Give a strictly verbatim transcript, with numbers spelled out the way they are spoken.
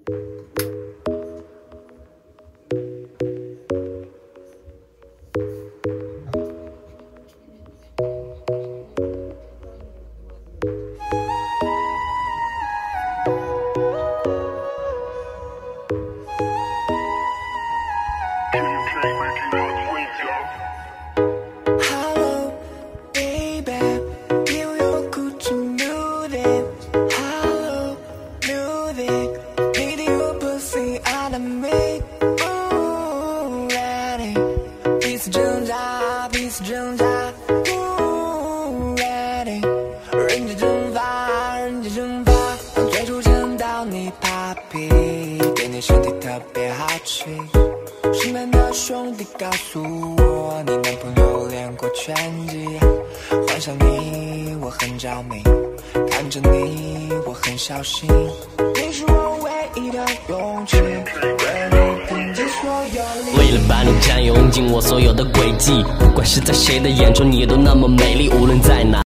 挣扎，彼此挣扎 ，ready， 人间蒸发，人间蒸发。当最初见到你 ，Papi， 对你身体特别好奇。身边的兄弟告诉我，你男朋友练过拳击。幻想你，我很着迷，看着你，我很小心。你是我唯一的勇气，为你拼尽所有力。 为了把你占有，用尽我所有的轨迹。不管是在谁的眼中，你都那么美丽，无论在哪。